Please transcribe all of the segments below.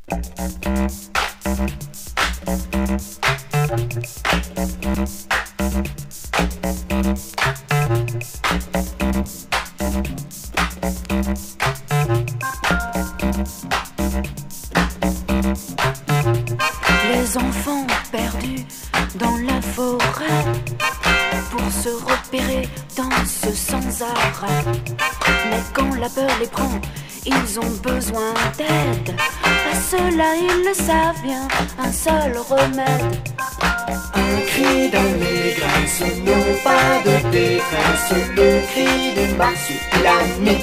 Les enfants perdus dans la forêt pour se repérer dans ce sans-arrêt. Mais quand la peur les prend, ils ont besoin d'aide. À cela ils le savent bien, un seul remède. Un cri d'allégresse, non pas de détresse, le cri du marsupilami.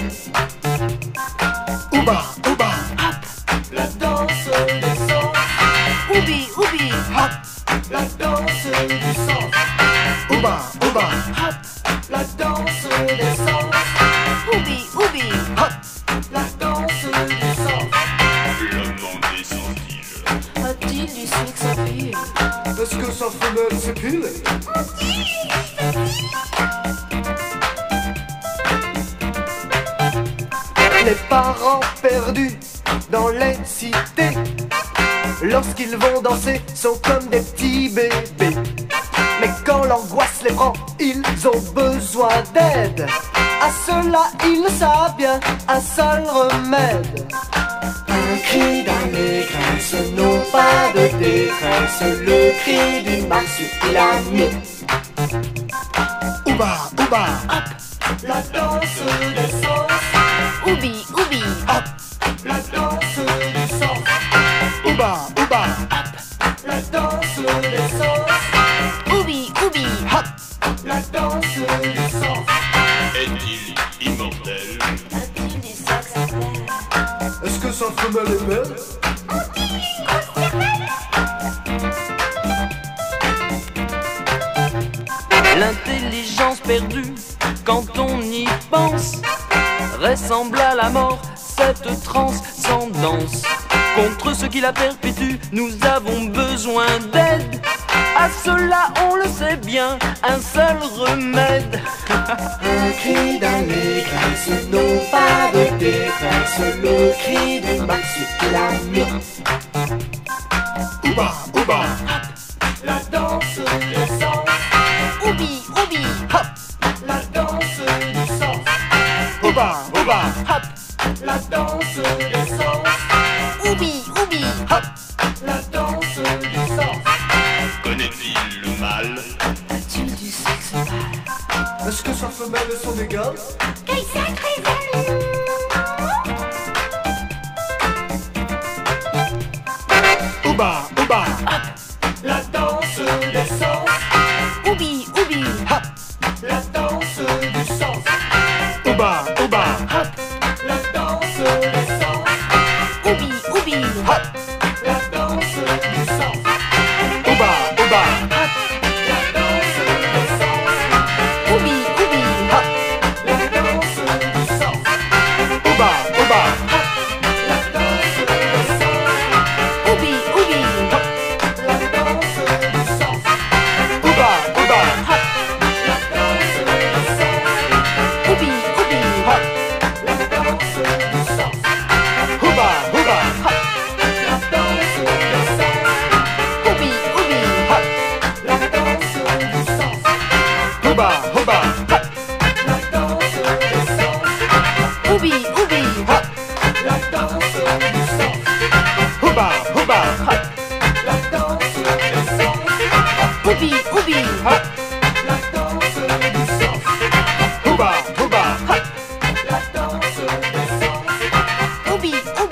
Ouba, ouba, hop, la danse des sens. Oubi, oubi, Hop, la danse du sens. Ouba, ouba, hop, la danse des sens. oubi, oubi. Hop, la danse du sens. Le monde est sensible. A-t-il du sexe à pile? Est-ce que sa femelle s'épile? Les parents perdus dans les cités, lorsqu'ils vont danser, sont comme des petits bébés. Mais quand l'angoisse les prend, ils ont besoin d'aide. À cela, ils le savent bien, un seul remède. Un cri d'allégresse, non pas de détresse, le cri du marsupilami. Ouba, ouba, hop, la danse des sens. Oubi, oubi, Hop, la danse du sens. Ouba, ouba, hop, la danse des sens. oubi, oubi. Hop, la danse du sens. Est-il immortel? A-t-il du sexe à plaire? Est-ce que sa femelle est belle? L'intelligence perdue, quand on y pense, ressemble à la mort, cette transcendance. Contre ce qui la perpétue, nous avons besoin d'aide. À cela, on le sait bien, un seul remède. Un cri d'allégresse, non pas de détresse, le cri du marsupilami. Ouba, ouba, hop, la danse des sens. Oubi, oubi, Hop, la danse du sens. Ouba, ouba, hop, la danse des sens. oubi, oubi. Hop, la danse du sens. Connaît-il le mal? A-t-il du sexe à plaire? Est-ce que sa femelle est son égale? Quel sacré jaloux! Ouba, ouba, hop, la danse des sens. Oubi, oubi, Hop, la danse du sens. Ouba, ouba, hop, la danse des sens. oubi, oubi. Hop, la danse du sens. Ouba, ouba, hop, la danse des sens. Oubi, oubi. Hop, la danse du sens. Ouba, ouba, hop, la danse des sens. Oubi, oubi. Hop, la danse du sens. Ouba, ouba, hop, la danse du sens. Oubi, oubi. Hop, la danse du sens. Ouba, ouba, hop, la danse du sens. Oubi, oubi. Hop, la danse du sens. Ouba, ouba, hop, la danse du sens. Oubi, oubi. Hop, la danse du sens. Ouba, ouba, hop, la danse du sens. Oubi, oubi. Hop, la danse du sens. Ouba, ouba, hop, la danse du sens. Oubi, oubi.